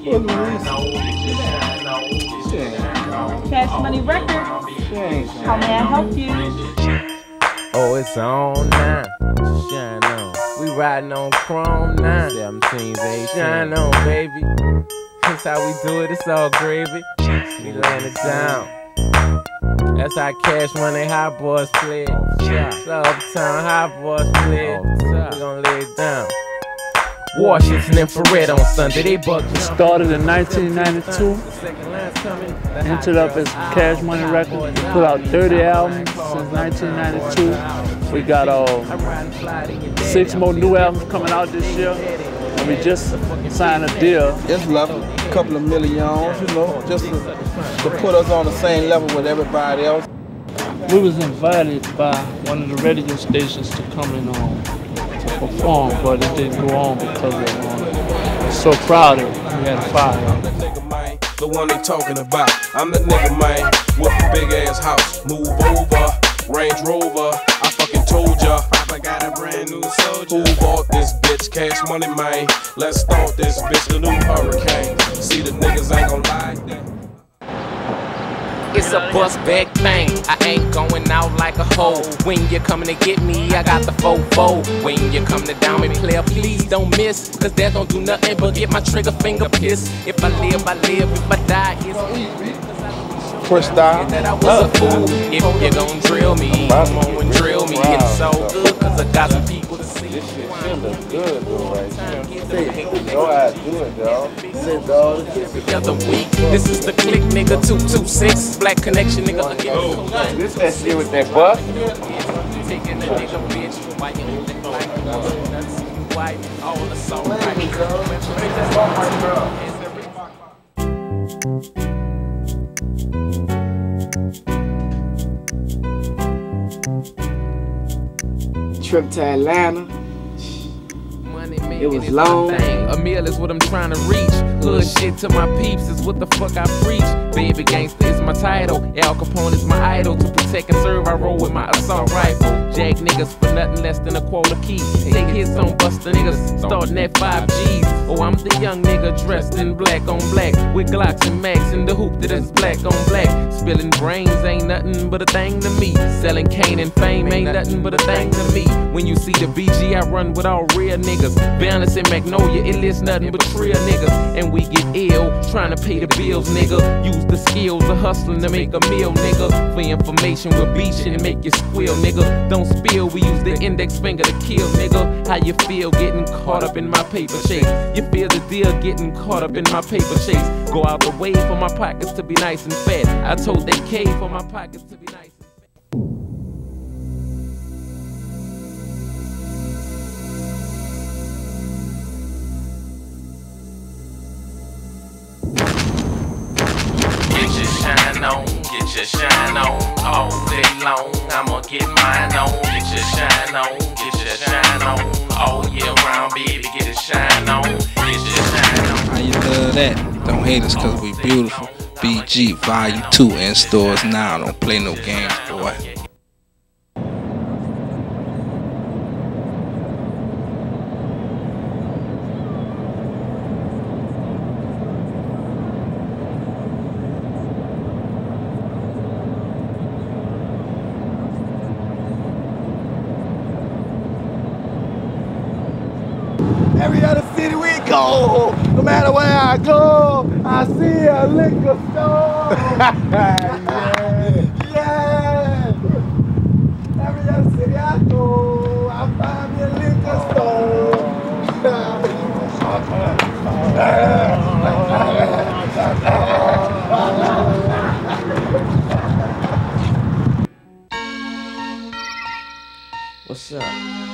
Cash Money Records. How may I help you? Oh, it's on now. Shine on. We riding on chrome now. 17's 18. Shine on, baby. That's how we do it. It's all gravy. We laying it down. That's how Cash Money Hot Boys play. It's uptown Hot Boys play. We gon' lay it down. Washington Infrared on Sunday, they bugged me. Started in 1992, entered up as Cash Money Records. Put out 30 albums since 1992. We got 6 more new albums coming out this year. And we just signed a deal. Just love a couple of millions, you know, just to put us on the same level with everybody else. We was invited by one of the radio stations to come in perform, but it didn't go on because of so crowded. We had to fire. The one they talking about. I'm the nigga, man, with a big ass house. Move over, Range Rover. I fucking told ya. Papa got a brand new soldier. Who bought this bitch? Cash Money, man. Let's start this bitch, the new hurricane. See, the niggas ain't gon' lie. It's a bust back thing. I ain't going out like a hoe. When you coming to get me, I got the fofo. When you come to down me, player, please don't miss. Cause that don't do nothing but get my trigger finger pissed. If I live, I live. If I die, it's me. First time that I was a fool. If you gon' drill me, come on and drill me. It's so good cause I got some people to see. This shit look good though, right here. Go ahead, do it, dog. Sit, dog. The other week, this is the click, nigga. 226 Black Connection, nigga. This that shit with that buck. Taking a nigga bitch, why you look like that's white, all the song right. Trip to Atlanta. It was long. Amir is what I'm trying to reach. Hood shit to my peeps is what the fuck I preach. Baby gangster is my title. Al Capone is my idol. To protect and serve, I roll with my assault rifle. Jag niggas for nothing less than a quarter key. Take hits on buster niggas, starting at 5 G's. Oh, I'm the young nigga dressed in black on black, with Glocks and Max in the hoop that is black on black. Spilling brains ain't nothing but a thing to me. Selling cane and fame ain't nothing but a thing to me. When you see the BG, I run with all real niggas. Balance in Magnolia, it lists nothing but real niggas. And we get ill, trying to pay the bills, nigga. Use the skills of hustling to make a meal, nigga. For information, we're beaching and make you squeal, nigga. Don't spill, we use the index finger to kill, nigga. How you feel getting caught up in my paper chase? You feel the deal getting caught up in my paper chase? Go out the way for my pockets to be nice and fat. I told they cave for my pockets to be nice and fat. Get your shine on all day long. I'ma get mine on. Get your shine on, get your shine on all year round, baby. Get it shine on, get your shine on. How you love that? Don't hate us cause we beautiful. BG Volume 2 in stores now. Don't play no games, boy. Every other city we go, no matter where I go, I see a liquor store. Yeah. Every other city I go, I find me a liquor store. What's up?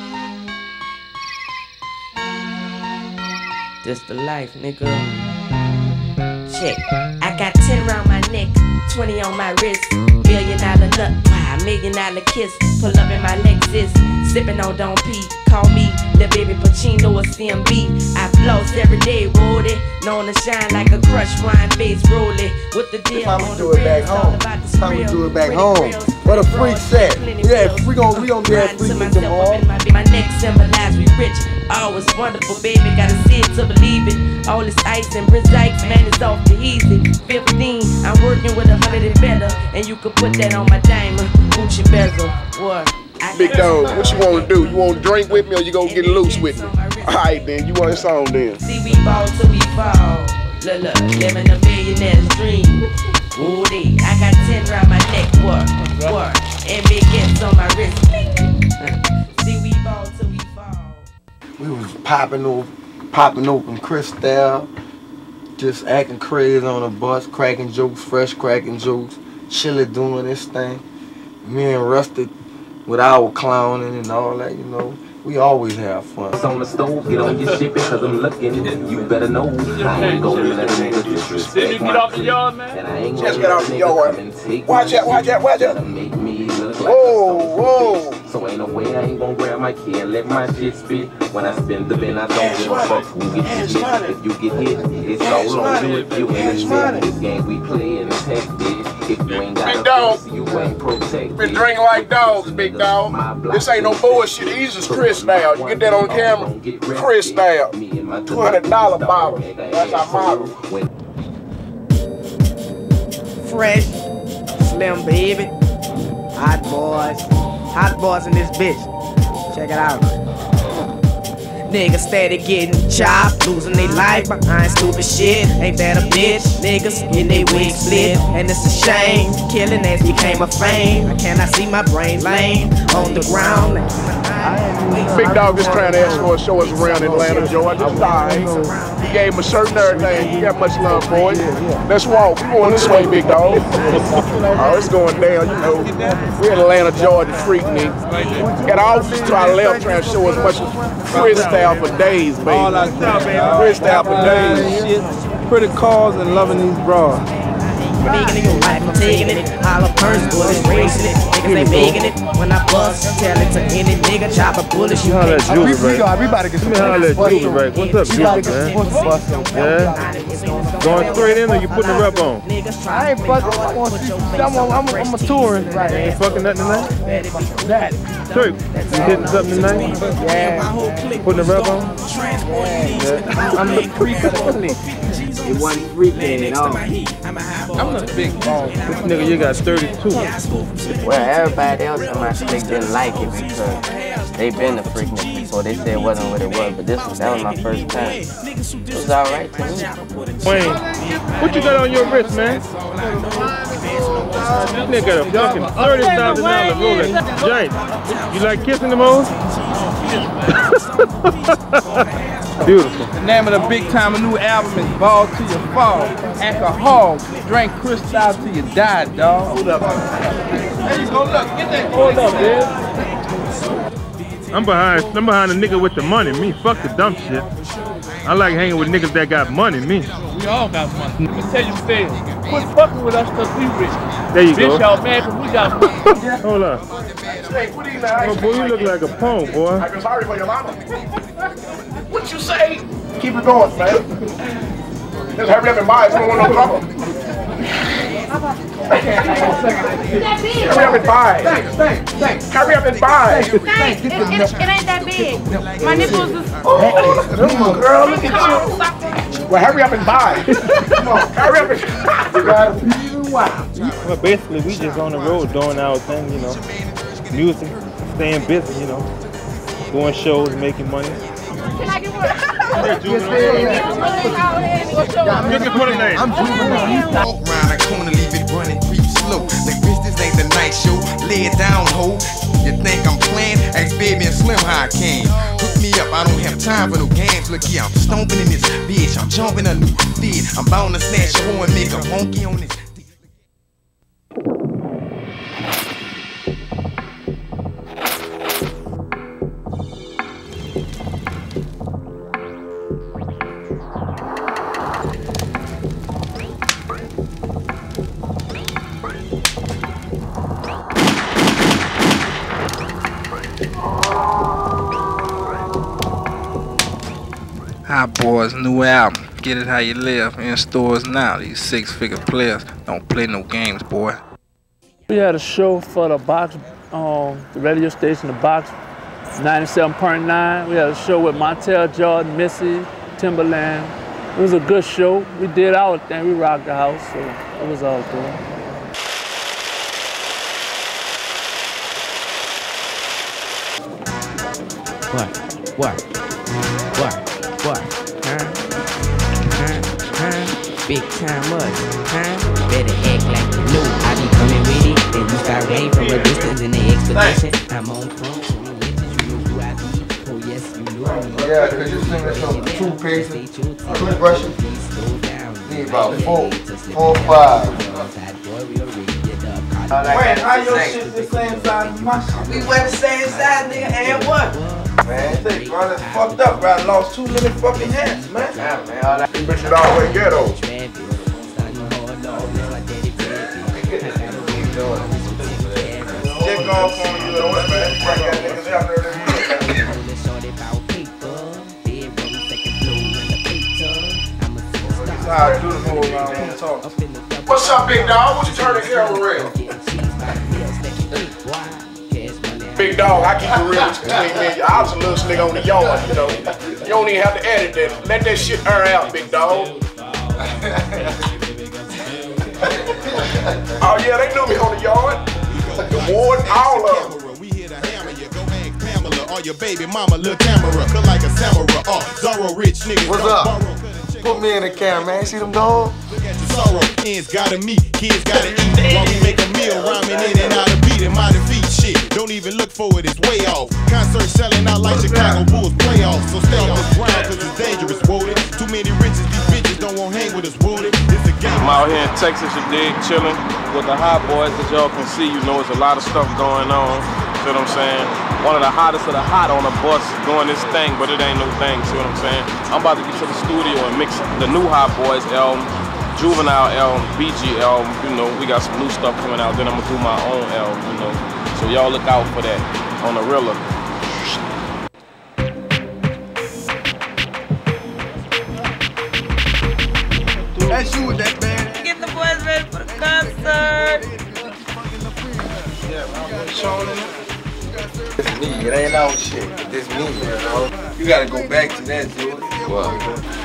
This the life, nigga. Check. I got 10 around my neck, 20 on my wrist. $1 million nut, wow, $1 million kiss. Pull up in my Lexus, sipping on Don't Pee. Call me Lil Baby Pacino or CMB. I floss every day, woody. Known to shine like a crushed wine face rolling. With the deal I'ma do it back home. I'ma do it back home. Where the freaks at? Yeah, we gon' be at freaking tomorrow. My neck symbolize we rich. Always wonderful, baby. Gotta see it to believe it. All this ice and precise, man, it's off the easy. 15, I'm working with 100 and better. And you could put that on my diamond. Gucci bezel. What? Big dog, what you want to do? You want to drink with me or you gonna get loose with me? Alright then, you want a song then. See, we ball till we fall. Look, living a millionaire's dream. Woody, I got 10 round my neck, work, and big gifts on my wrist. See, we ball till we fall. We was popping open Cristal, just acting crazy on the bus, cracking jokes, fresh cracking jokes, Chili doing this thing. Me and Rusty with our clowning and all that, you know. We always have fun. On the stove, get on your shit because I'm looking. You better know I ain't gonna let a nigga disrespect my feet. And I ain't gonna let a nigga come and take Watch out. Make me look like Whoa. So ain't no way I ain't gonna grab my key and let my shit spit. When I spin the bin, I don't give a fuck who gets hit. If you get hit, it's all on you. If you innocent, this game we play in the tech bitch. If you ain't got a face, you ain't protected. Been drinking like dogs, big dog. This ain't no bullshit. These is Cristal. You get that on camera? Cristal. $200 bottle. That's our model. Fresh, slim baby, hot boys in this bitch. Check it out. Niggas steady getting chopped, losing their life behind stupid shit. Ain't that a bitch? Niggas getting their wigs split, and it's a shame. Killing ass became a fame. I cannot see my brain lame on the ground. Big dog just trying to escort show us around Atlanta, Georgia. It's alright. We gave him a shirt and everything. He got much love for it. Let's walk. We going this way, big dog. Oh, it's going down, you know. We're in Atlanta, Georgia, freaking it. Got all to our left trying to show us much Cristal for days, baby. All I say, Cristal for days. Pretty cars and loving these bras. Making it your life, I'm taking it. All up purse, bullets, racing it. Niggas ain't making it. When I bust, tell it to any nigga, chop a bullet, you can't. Everybody get some fun. What's up, Juice, man? Yeah? Going straight in or you putting the rep on? I ain't fucking. I'm a tourist right now. Ain't fucking nothing tonight? Turk, you hitting something tonight? Yeah. Putting the rep on? Yeah. I'm the freak of the clique. It wasn't freaking at all. I'm the big boss. This nigga, you got 32. Well, everybody else in my clique didn't like it because they been the freaking before. They said it wasn't what it was, but that was my first time. It was alright to me. Wayne, what you got on your wrist, man? This nigga got a fucking $30,000 Rolex giant. You like kissing them hoes? Beautiful. The name of the big time new album is Ball Till You Fall. Alcohol, drink Cristal till you die, dog. Hold up. There you go, look, get that. Hold up, man. I'm behind the nigga with the money. Me, fuck the dumb shit. I like hanging with niggas that got money, me. We all got money. Let me tell you this. Quit fucking with us because we rich. There you go. Bitch, y'all mad because we got money. Hold on. Oh, boy, you look like a punk, boy. I'm sorry for your mama. What you say? Keep it going, man. Just hurry up and buy it. We don't want no trouble. Hurry up and buy it. Thanks. Hurry up and buy it. Thanks. It ain't that big. My nipples is... Oh, girl, look at you. Well, hurry up and buy it. Come on, hurry up and... Well, basically, we just on the road doing our thing, you know. Music, staying busy, you know. Doing shows, making money. Can I get one? I'm Walk round the corner, leave it running, creep slow. Like bitch, this ain't the night show. Lay it down, ho. You think I'm playing? Ask Baby and Slim how I came. Hook me up, I don't have time for no games. Look here, I'm stomping in this bitch. I'm jumping a new feed. I'm bound to snatch a hoe and make a honky on this. Oh. Hot Boys' new album, Get It How You Live, in stores now. These six-figure players don't play no games, boy. We had a show for the Box, the radio station, the Box 97.9. We had a show with Montel Jordan, Missy, Timberland. It was a good show. We did our thing. We rocked the house, so it was all good. What? Big time much, huh? Better act like you know I be coming with it. Then you start rain from a distance in the expedition. I'm on front, so you know who I be. Oh yes, you know me. Yeah, cause you sing us some toothpaste, toothbrushes. Need about 4 or 5. Wait, how your shit the same size as my shit? We wear the same size, nigga, and what? Man, bro, that's fucked up, bro. I lost too many fucking hats, man. Yeah, man, all that bitch shit always ghetto. Check off on you, man. Got niggas out there. That's how I do the whole around talk. What's up, big dog? What you turn the camera real? Big dog, I keep it real between me. I was a little nigga on the yard, you know. You don't even have to edit that. Let that shit air out, big dog. Oh yeah, they knew me on the yard. The ward, all of them. Or your baby mama, little camera, look like a samurai. Zorro rich niggas. What's up? Put me in the camera, man. See them dogs? Look at the sorrow. Ends gotta meet, kids gotta eat. While we make a meal, rhyming in and out of beat and my defeat shit. Don't even look for it, it's way off. Concert selling out like Chicago Bulls playoffs. So stay on this ground cause it's dangerous, wounded. Too many riches, these bitches don't want hang with us, wounded. It's a game. I'm out here in Texas, you dig, chilling with the Hot Boys. As y'all can see, you know, there's a lot of stuff going on. See what I'm saying? One of the hottest of the hot on the bus doing this thing, but it ain't no thing, see what I'm saying? I'm about to get to the studio and mix the new Hot Boys album, Juvenile album, BG album, you know, we got some new stuff coming out, then I'm gonna do my own album, you know. So y'all look out for that on the Rilla. That's you with that, man. Get the boys ready for the concert. It's me, it ain't our shit. It's me, you know. You gotta go back to that, dude. Well.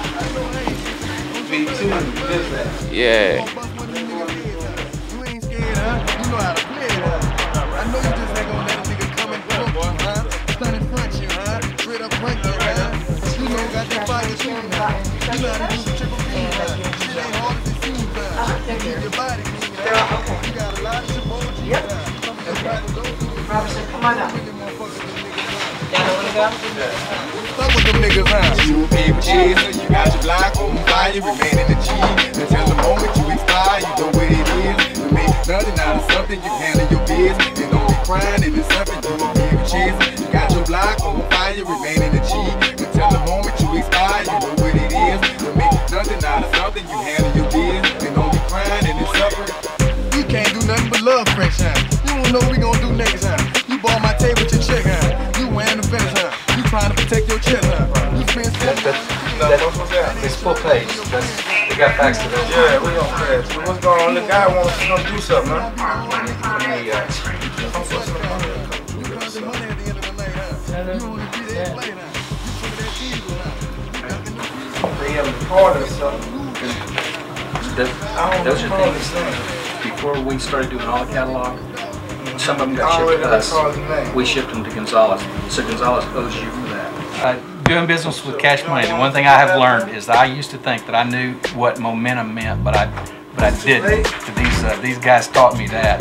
V2, yeah. You ain't scared, huh? You know how to play it, huh? I know you just ain't gonna let a nigga come and front you, huh? Stun and front you, huh? Straight up front you, huh? You know got that body shooting, huh? You know how to do the triple beam, huh? Shit ain't hard as it seems, huh? You keep your body clean, huh? You got a lot of emoji, huh? Robinson, come on up. Fuck with them niggas, huh? You a baby chaser, you got your block on fire, remain in the G. Until the moment you expire, you know what it is. You make nothing out of something, you handle your biz. You don't be crying if it's something, you a baby chaser. You got your block on fire, remain in the G. Until the moment you expire, you know what it is. You make nothing out of something, you handle your biz. You don't be crying if it's something. You can't do nothing but love French, huh? You don't know what we gon' do next, huh? You bought my table with your chick, huh? You wearing the vest, huh? You trying to protect your chest, huh? You spend It's full page. We got facts to this. Yeah, we on facts. So what's going on? The guy wants to come do something, huh? They have a part or something. Those are things. Before we started doing all the catalog, some of them got shipped to us. We shipped them to Gonzalez. So Gonzalez owes you for that. Doing business with Cash Money, the one thing I have learned is that I used to think that I knew what momentum meant, but I didn't. These guys taught me that.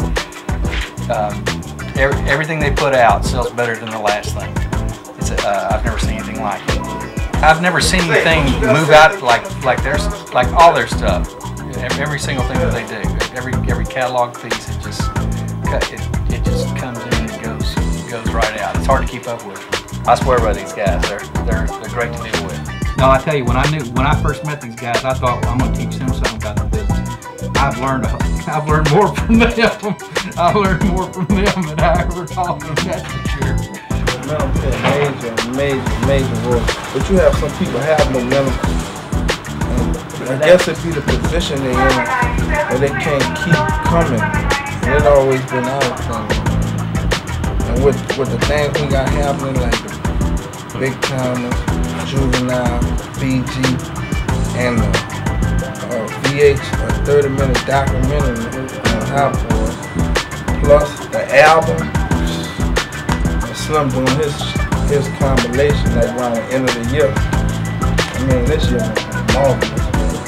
Everything they put out sells better than the last thing. I've never seen anything like it. I've never seen anything move out like all their stuff. Every single thing that they do, every catalog piece, it just comes in and it goes right out. It's hard to keep up with. I swear by these guys, they're great to deal with. No, I tell you, when I first met these guys, I thought, well, I'm going to teach them something about the business. I've learned more from them. I've learned more from them than I ever taught them. That's for sure. momentum play a major role. But you have some people have momentum. And I guess it'd be the position they're in where they can't keep coming. And it's always been our thing. And with the things we got happening, like the Big Timers, Juvenile, BG, and the VH, a 30-minute documentary on Hot Boys, plus the album, and Slim doing his compilation like around the end of the year. I mean, this year was marvelous.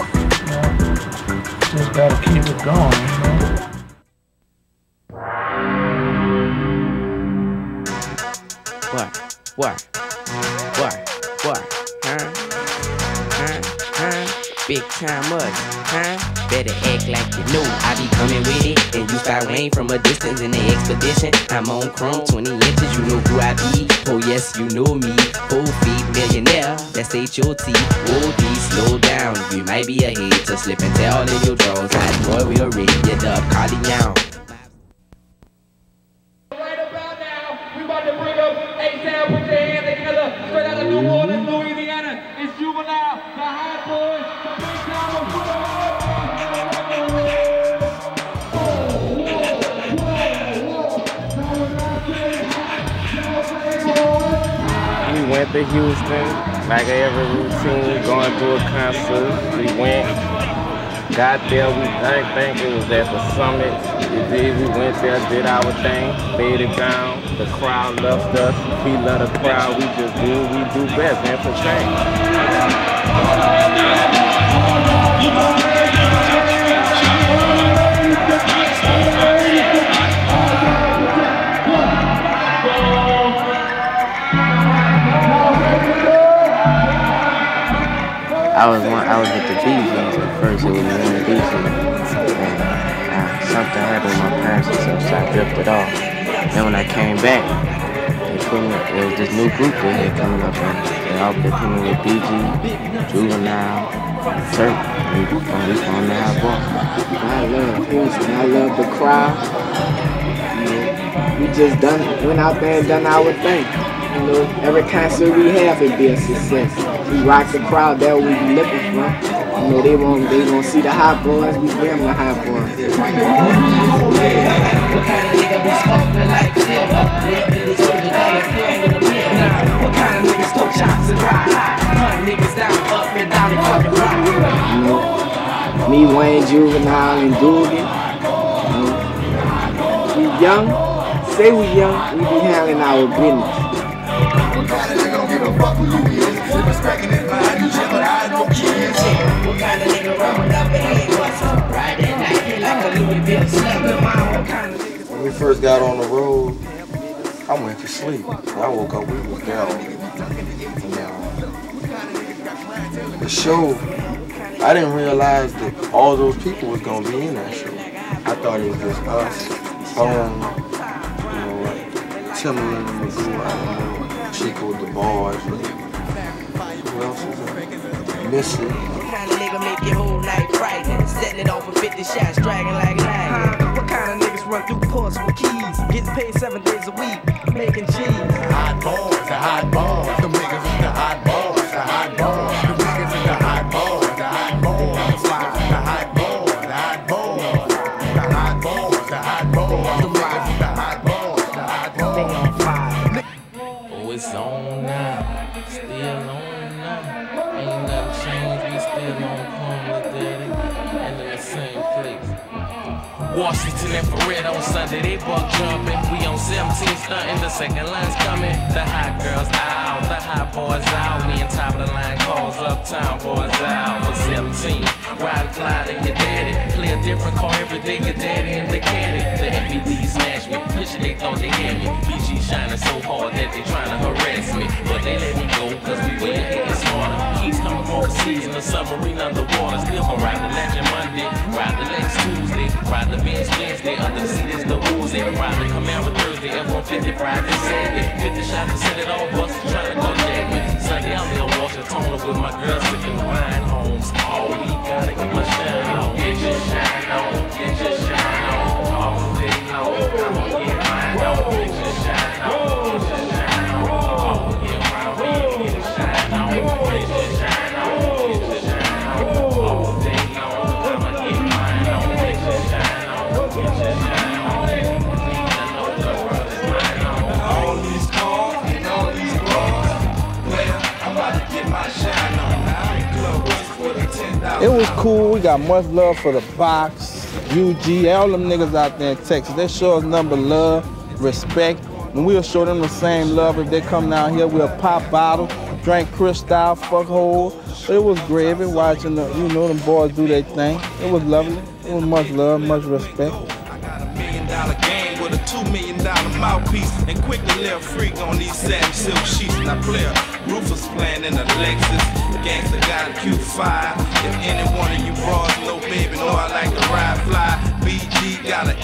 Just gotta keep it going, What? Big time mud, huh? Better act like you know I be coming with it. And you start weighing from a distance in the expedition. I'm on chrome, 20 inches, you know who I be. Oh yes, you know me, 4 feet millionaire, that's H.O.T. O.D. slow down, you might be ahead to slip and tell in your drawers. Hot boy, we are ready, get up, calling down. Right about now, we about to bring up A-Town, put your hands together, straight out of New Orleans, Louisiana. It's Juvenile, the Hot Boys. We went to Houston, like every routine, going through a concert. We went, got there, I think it was at the Summit. We went there, did our thing, laid it down. The crowd loved us, we love the crowd. We just do what we do best, entertain. I was with the BGs at first. It was one BG, and something happened with my parents and stuff, so I drifted off. Then when I came back, there was this new group they had coming up, and they put me with BG, Juvenile, Turk. We from the Hot Boys. I love Houston. I love the crowd. You know, we just went out there and done our thing. You know, every concert we have, it be a success. We rock the crowd, that's what we be looking for. You know, they won't see the Hot Boys, we bring them the Hot Boys. You know, me, Wayne, Juvenile, and Dugan. You know, we young, say we young, we be handling our business. When we first got on the road, I went to sleep. When I woke up, we was there. The show, I didn't realize that all those people was gonna be in that show. I thought it was just us, Timberland and Magoo, I don't know, Chico, the boys. Who else is there? Missy. What kind of nigga make your whole night frightening? Setting it off with 50 shots, dragging like lightning. What kind of niggas run through ports with keys? Getting paid 7 days a week, making cheese. The Hot Boys, the Hot Boys. The niggas is the Hot Boys, the Hot Boys. The niggas is the Hot Boys, the Hot Boys. The Hot Boys, the Hot Boys. The Hot Boys, the Hot Boys. The niggas is the Hot Boys, the Hot Boys. Oh, it's on now, still on now. Ain't nothing changed, we still on Chrome, daddy, and in the same place. Washington and Red on Sunday, they buck jumping. We on 17 stunting, the second line's coming. The hot girls out, the hot boys out. We in top of the line calls, uptown boys out. For 17, ride Clyde and your daddy. Play a different car every day, your daddy and the caddy. The FBD smashed me, pushing they thought they had me. BG shining so hard that they trying to harass me. But they let me go, cause we way ahead and smarter. Keys coming overseas in the submarine underwater. Still gon' ride the Legend Monday, ride the Lex Tuesday, ride the Benz Wednesday, under the seat is the Uzi. Ride the Camaro Thursday, F-150 Friday, Saturday. 50 shots to set it all, bust trying to go jack me. Sunday I'm in Washington with my girl sipping wine homes. All we gotta get my shine on. Get your shine on, get your shine on. All day long, I'ma get mine on. Get your shine on, get your shine on. was cool. We got much love for the Box, UG, all them niggas out there in Texas. They show us nothing but love, respect, and we'll show them the same love. If they come down here, we'll pop bottles, drink Cristal, fuck hole. It was gravy watching the, you know, them boys do their thing. It was lovely. It was much love, much respect. $1 million game with a $2 million mouthpiece and quick to live freak on these satin silk sheets. And I play a Rufus playing in a Lexus. Gangsta got a Q5. If any one of you bras know, baby, know I like to ride fly. BG got an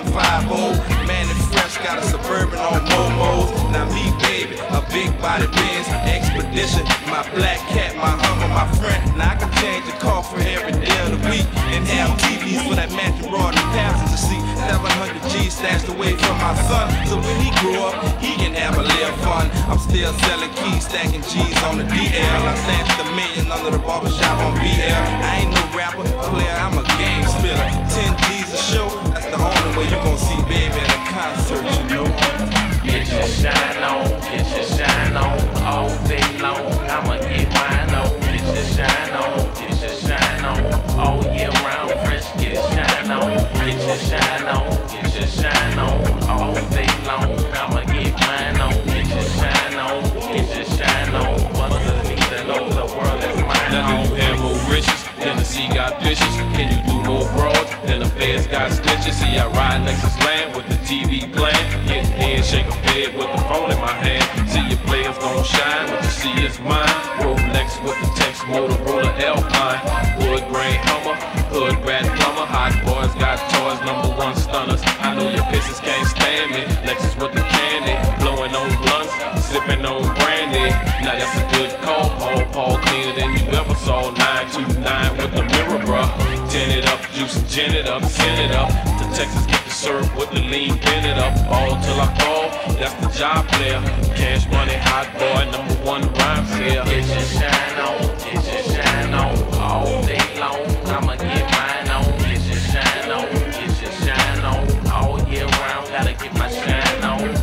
F150. Man and Fresh got a Suburban on Momos. Now me, baby, a big body Benz Expedition. My black cat, my Hummer, my friend. Now I can change the car for every day of the week and have TVs for that matching broad and passenger seat. 700 G's stashed away from my son, so when he grow up, he can have a little fun. I'm still selling keys, stacking G's on the DL. I stashed $1 million under the barbershop on BL. I ain't no rapper, player, I'm a game spiller. 10 G's a show, that's the only way you gon' see baby at a concert, you know. Get your shine on, get your shine on, all day long. I'ma get mine on, get your shine on, get your shine on, all year round. Fresh, get your shine on, get your shine on, get your shine on, all day long. I'ma get mine on, get your shine on, get your shine on. Underneath and over the world is mine. Now do you have more riches than the sea got fishes? Can you do more broads than the feds got stitches? See, I ride Lexus land with the TV playing, getting head, shake a bed with the phone in my hand. See your players gon' shine, what you see is mine. Rolex with the text, Motorola Alpine, wood grain Hummer, hood rat plumber. Hot boys got toys, #1 stunners. I know your bitches can't stand me. Lexus with the candy, blowing on blunts, sipping on brandy. Now that's a good call, Paul cleaner than you ever saw. 929 with the mirror, bruh. Tin it up, juice and gin it up, send it up to Texas, get the syrup with the lean, bend it up, all till I fall. That's the job player. Cash money, hot boy, #1 rhymes here. Get your shine on, get your shine on, all day long. I'ma get mine on, get your shine on, get your shine on, all year round. Gotta get my shine on.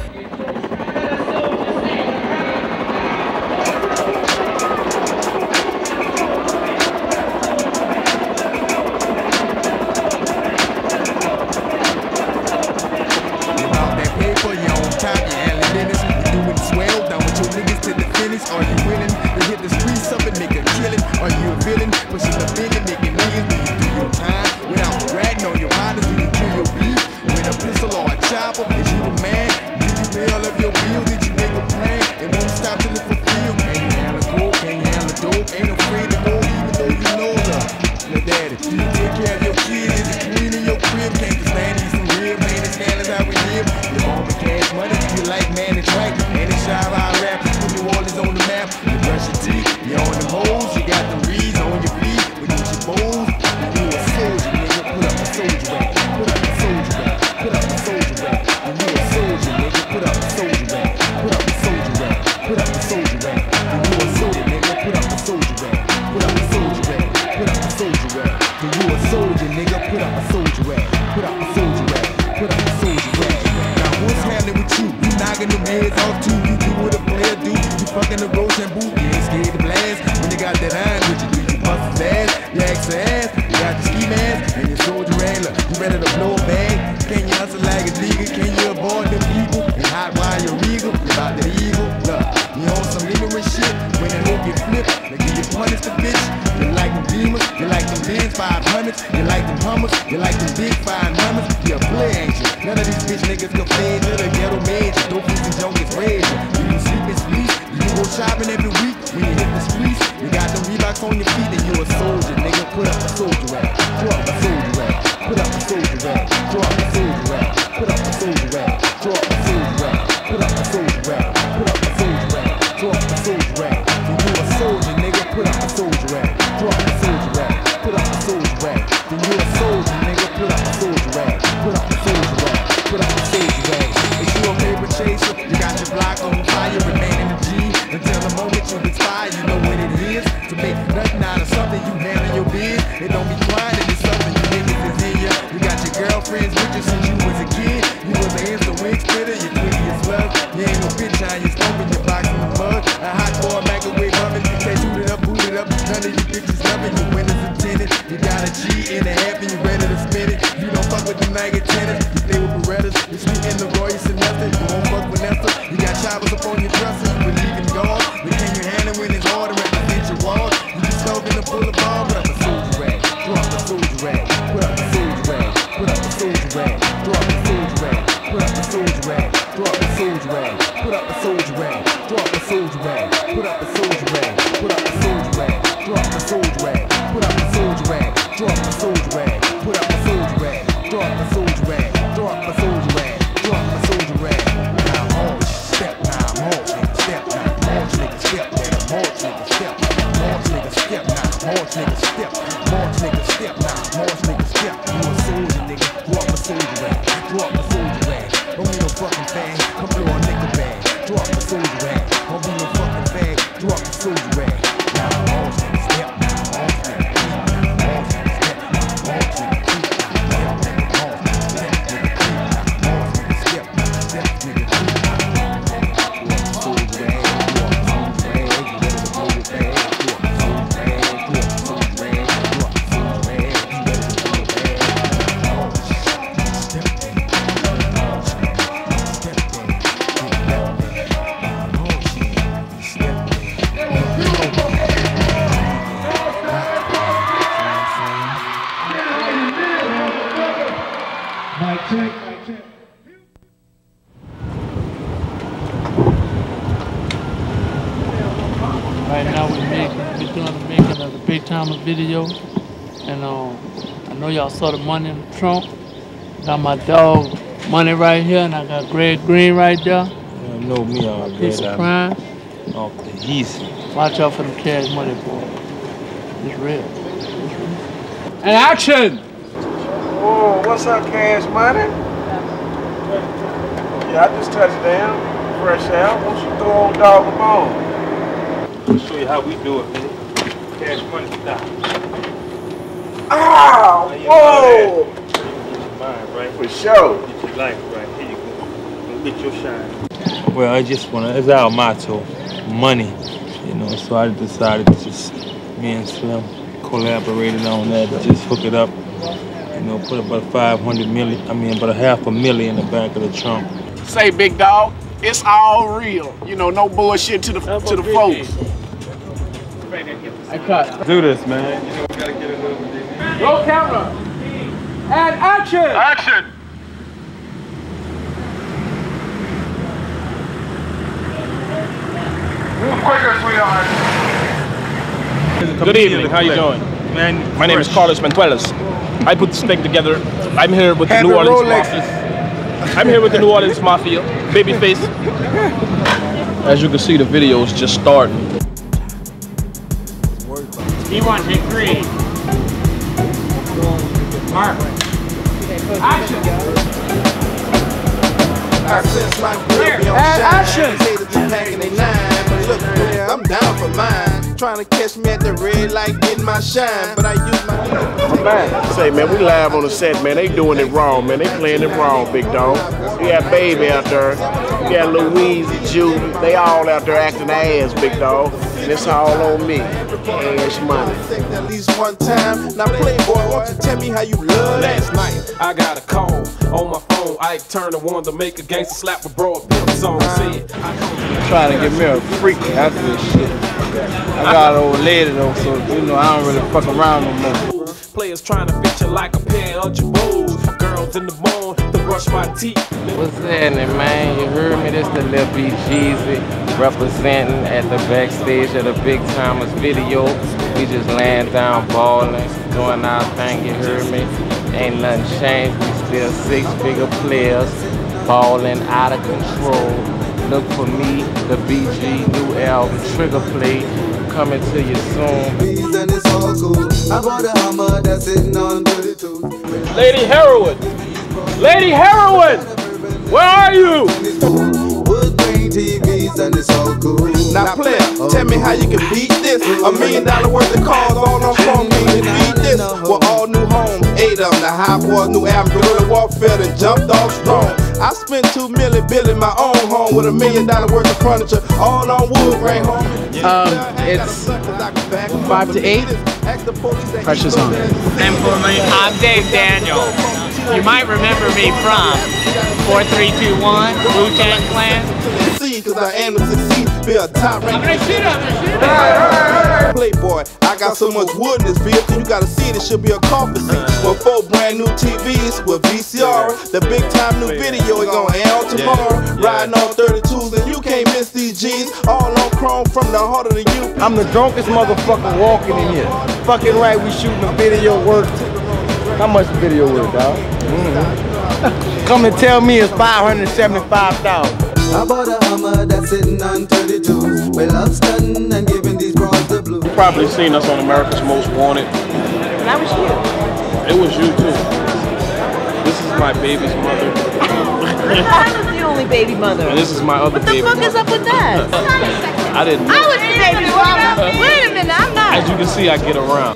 Are you willing to hit the streets up and make a killing? Are you a villain? Pushing the billion, making millions. Do you do your time without ratting on your riders? Do you kill your beef with a pistol or a chopper? Is you a man? Did you pay all of your bills? Did you make a plan? It won't stop till it's fulfilled. Can you handle coke? Can you handle dope? Ain't afraid to go even though you know love. Look daddy, do you take care of your kids? Is it clean in your crib? Can't you stand these some real man? It's scandalous how we live. You're on the cash money. You like man, it's right. And it's shy I rap. New Orleans on the map, you brush your teeth, you're on the hoes, you got the reeds on your feet, with your bowls, you a soldier, nigga, put up a soldier rap, put up a soldier rap, put up a soldier rap, you a soldier, nigga, put up a soldier rap, put up a soldier rap, put up a soldier rap, you a soldier, nigga, put up a soldier rap, put up a soldier rap, put up a soldier rap, you a soldier, nigga, put up a soldier rap, put up a soldier rap, put up a soldier rap. Now what's happening with you? You knocking them heads off too, you do what a player do. Fucking the roach and boot, you ain't scared to blast. When you got that iron with you, do you bust his ass? You ask her ass, you got your ski mask, and your soldier angler. You ready to blow a bag? Can you hustle like a nigga? Can you avoid them people? And hot while you're regal, you about that eagle. Look, you on some ignorant shit. When the hook get flipped, they give you punish the bitch. You like them Beamers, you like them Benz 500s, you like them Hummers, you like them big 500s. You're a play, ain't you? None of these bitch niggas can fade to the ghetto major. Don't feel these junkies raging. Do you sleep and sleep? You go shopping every week. When you hit the streets, you got them Reeboks on your feet and you a soldier, nigga. Put up a soldier rap. Draw up a soldier rap. Put up a soldier rap. Draw up a soldier rap. Put up a soldier rap. Draw up a soldier rap. Put up a soldier rap. Put up a soldier rap. Draw up a soldier rap. Then you a soldier, nigga. Put up a soldier rap. Draw up a soldier rap. Put up a soldier rap. Then you a soldier, nigga. Put up a soldier rap. Put up a soldier rap. Put up a soldier rap. If you a paper chaser, you got your block on fire, remaining the G until the moment you expire. You know what it is to make nothing out of something. You handle your biz. It don't be quiet and it's something you niggas is in ya. You got your girlfriends with you since you was a kid. You was an instant wing spitter, you twiggy as love. You ain't no bitch on your stomach, your box in the mud. A hot boy microwave oven, say shoot it up, boot it up. None of you bitches loving, your windows are tinted. flowers up on your dresser, you believe in God. Became your hand and when it's hard to represent your wall. You be smoking a full of bomb, put up a soldier rag, drop the soldier rag, put up the soldier rag, put up the soldier rag, drop the soldier rag, put up the soldier rag, drop the soldier rag, put up the soldier rag, drop the soldier rag, put up the soldier rag, put up the soldier rag, drop the soldier rag, put up the soldier rag, drop the soldier rag, put up the soldier rag, drop the soldier rag, drop the soldier rag, drop the soldier rag. Now march, step, now march, nigga, step, now march, nigga, step, nigga, march, nigga, step, march, nigga, step, now march, nigga, step, march, nigga, step, now march, nigga, step. You a soldier, nigga, drop the soldier rag, drop the soldier rag. Don't be no fucking fag, come blow a nigga bag, drop the soldier rag. Don't be no fucking fag, drop the soldier rag. Now march, nigga, step, now march, nigga, keep, now march, nigga, step, now march, nigga, keep, step, nigga, march, step, nigga, keep, march, nigga, step, step, nigga, keep. Soldier rag, drop the soldier rag, you ready to blow your bag, drop the soldier rag, drop the soldier rag, drop the soldier rag, you ready to blow your bag. March, step, nigga, march, nigga, step, nigga, keep, march, nigga, step, Mic check, mic check. Right now we're doing the making of the Big Timers video. And I know y'all saw the money in the trunk. Got my dog Money right here, and I got Greg Green right there. You know me already. Piece of crime. Off the easy. Watch out for the Cash Money, boy. It's real. And action! Oh, what's up, Cash Money? Yeah, I just touched down, fresh out. Won't you throw old dog a bone? I'll show you how we do it, man. Cash Money style. Ah, whoa! Mine, right? For sure. Get your life right. Here you go. Go get your shine. Well, I just wanna, it's our motto, money. You know, so I decided to just, me and Slim collaborated on that, to just hook it up. You know, put about about $500,000 in the back of the trunk. Say, big dog, it's all real. You know, no bullshit to the folks. I cut. Do this, man. You know, we gotta get a little bit. Roll camera. And action! Action! Move quicker, sweetheart. Good evening, how you doing? Man, my name is Carlos Mantuelas. I put this thing together. I'm here with the New Orleans Mafia. I'm here with the New Orleans Mafia, Babyface. As you can see, the video is just starting. E1, hit 3. Mark. Action! And action! I'm down for mine. Trying to catch me at the red light, getting my shine, but I use my Say, man, we live on the set, man. They doing it wrong, man. They playing it wrong, big dog. We got Baby out there. We got Louise and Judy. They all out there acting their ass, big dog. And it's all on me. Cash Money. At least one time. Now, Playboy, won't you tell me how you love Last night, I got a call on my phone. Ike Turner wanted to make a gangster slap a broad pimp song. Said, Trying to get me a freak after this shit. I got an old lady though, so you know I don't really fuck around no more. Players trying to fit you like a pair of jabos. Girls in the morning to brush my teeth. What's happening, man? You heard me? This the Lil B Jeezy representing at the backstage of the Big Timers video. We just laying down ballin', doing our thing, you heard me? Ain't nothing changed, we still six-figure players, ballin' out of control. Look for me, the BG new album, Trigger Play, coming to you soon. I bought a Hummer that's sitting on 32. Lady Heroin! Lady Heroin! Where are you? Wood grain TVs and it's all cool. Now player, tell me how you can beat this. $1 million worth of cars all on phone. Can you beat this? With all new homes, 8 of them. The High Boys new album, Guerrilla Warfare, and jumped off strong. I spent $2 million building my own home with $1 million worth of furniture, all on wood grain home. It's 5 to 8. Precious on. And for me, I'm Dave Daniel. You might remember me from 4321, Wu-Tang Clan. proceed, cause I aim to succeed. Be a top ranking. Playboy, I got so much wood in this vehicle, you gotta see it, it should be a coffee seat. With 4 brand new TVs with VCR, the big time new video is gonna air tomorrow. Riding on 32s and you can't miss these G's. All on chrome from the heart of the UP. I'm the drunkest motherfucker walking in here. Fucking right, we shooting a video worth. How much the video worth, dog? Come and tell me it's $575,000. I bought a Hummer that's sitting on 32. Well, I'm stunning and giving these bras the blues. You've probably seen us on America's Most Wanted. That was you. It was you too. This is my baby's mother. I was the only baby mother. And this is my other baby. What the fuck is up with that? I didn't know. I was the baby mother. Wait a minute, I'm not. As you can see, I get around.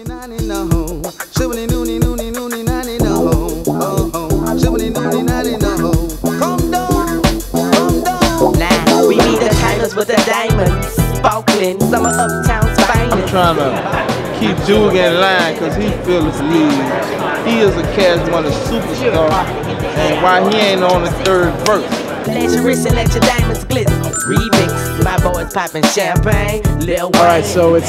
Now we need the timers with the diamonds, sparkling, summer uptown's finest. I'm trying to keep Duke in line because he feels his need. He is a Cash Money superstar, and why he ain't on the 3rd verse? Let your wrist and let your diamonds glitz. Remix, my boys popping champagne, Lil Wayne. All right, so it's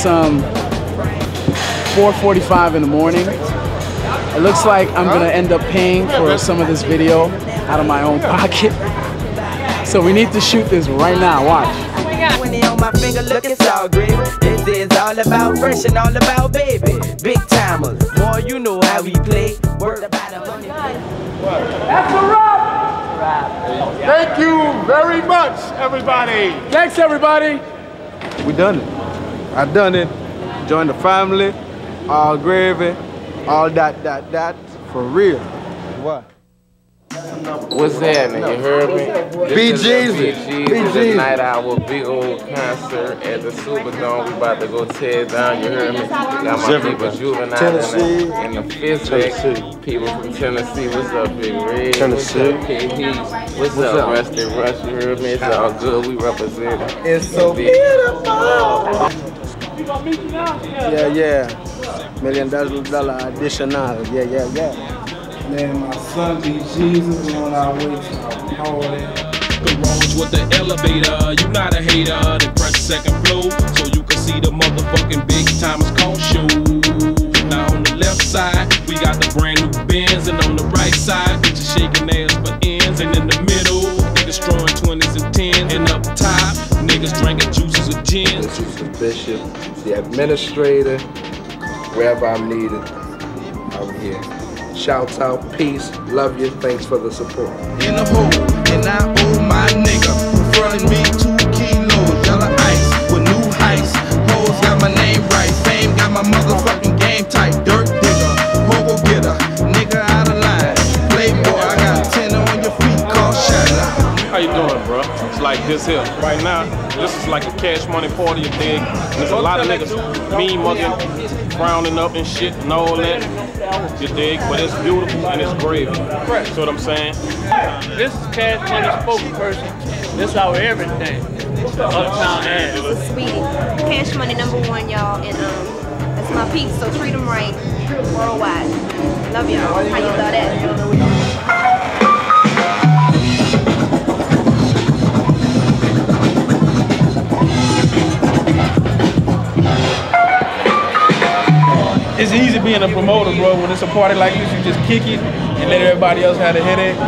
4:45 in the morning. It looks like I'm gonna end up paying for some of this video out of my own pocket. So we need to shoot this right now. Watch. When they on my finger, look, it's all great. This is all about fresh and all about baby. Big timers, more you know how we play. Word about a money. That's a wrap! Thank you very much, everybody. Thanks, everybody. We done it. I done it. Join the family, all gravy, all that, for real. What? What's happening? You heard me? BG's. This is a night our big old concert at the Superdome. We about to go tear it down. You heard me? Got my people Juvenile Tennessee. and the Fizz people from Tennessee. What's up, Big Red? Tennessee. What's up, Rusty Rush? You heard me? It's all good. We represent it. It's so beautiful. Yeah. $1 million additional. Yeah. Man, my son be Jesus on our way to holy. Garage with the elevator, you not a hater. Then press second floor so you can see the motherfucking big timers call show. Now on the left side, we got the brand new Benz, and on the right side, bitches shaking ass for ends. And in the middle, niggas throwing 20s and 10s. And up top, niggas drinking juices of gin. This is the bishop, the administrator, wherever I'm needed, I'm here. Shouts out, peace, love you, thanks for the support. In the hole, and I owe my nigga. Frontin' me 2 kilos, yellow ice with new heights. Hoes got my name right, fame got my motherfucking game tight. Dirt digger, hobo getter, nigga out of line. Playboy, I got a 10 on your feet, called Shadow. How you doing, bro? It's like this here. Right now, this is like a Cash Money party, you dig? And there's a lot of niggas mean mugging, frowning up and shit and all that. You dig? But it's beautiful and it's gravy. See what I'm saying? This is Cash Money spokesperson. This our everything. Uptown ass. Speedy. Cash Money #1, y'all, and that's my peeps. So treat them right, worldwide. Love y'all. How you thought that? It's easy being a promoter, bro. When it's a party like this, you just kick it and let everybody else have a headache.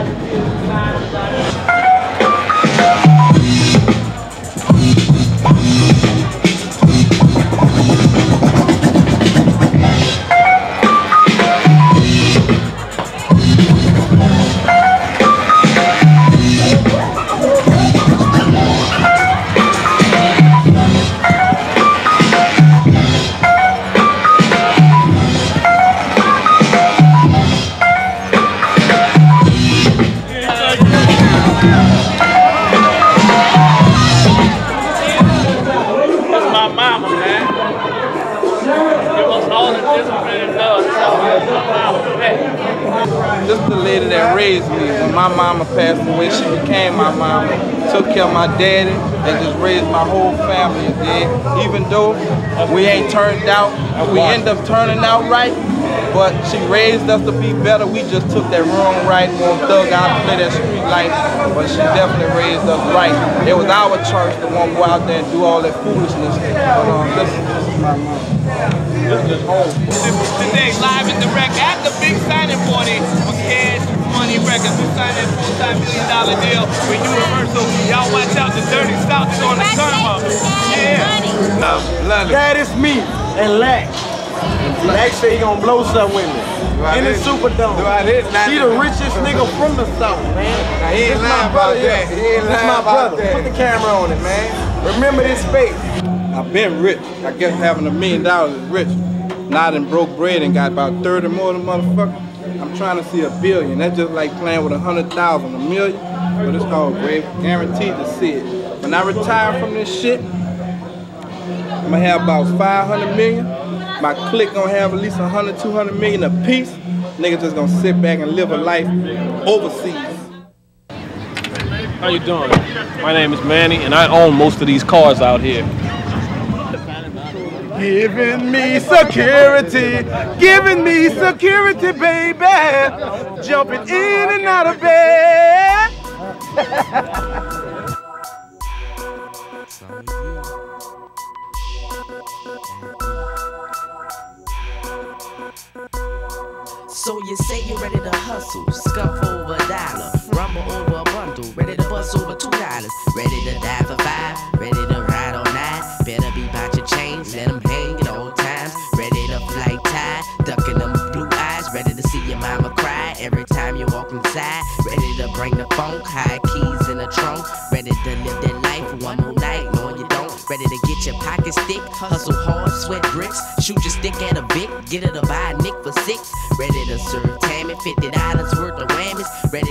lady that raised me. When my mama passed away, she became my mama. Took care of my daddy and just raised my whole family. Even though we ain't turned out, we end up turning out right, but she raised us to be better. We just took that wrong right, won't thug out and play that street life, but she definitely raised us right. It was our church that won't go out there and do all that foolishness. But this is my mom. This is home. Today, live and direct at the big signing party for Cash Money Records. We signed that multi-million-dollar deal with Universal. Y'all watch out, the Dirty South is on the come up. Yeah. That is me and Lax. Lax said he gonna blow something with me. In the Superdome. He the richest nigga from the South, man. Now, he ain't lying about that. He ain't lying about that. Put the camera on it, man. Remember this face. I've been rich. I guess having $1 million is rich. Not in broke bread and got about 30 more than motherfucker. I'm trying to see $1 billion. That's just like playing with 100,000, $1 million. But it's called grave. Guaranteed to see it. When I retire from this shit, I'm gonna have about 500 million. My clique gonna have at least 100, 200 million a piece. Niggas just gonna sit back and live a life overseas. How you doing? My name is Manny, and I own most of these cars out here. Giving me security, baby. Jumping in and out of bed. So you say you're ready to hustle, scuff over $1, rumble over a bundle, ready to bust over $2, ready to die for $5, ready to ride all night, better be about your chains, let them hang at all times, ready to fly tie, ducking them blue eyes, ready to see your mama cry every time you walk inside, ready to bring the funk, high keys in the trunk, ready to live that life one more night, no you don't, ready to get your pockets thick, hustle hard, sweat bricks, shoot your stick at a Vic, get her to buy a Nick for $6, ready to serve Tammy, $50 worth of whammies, ready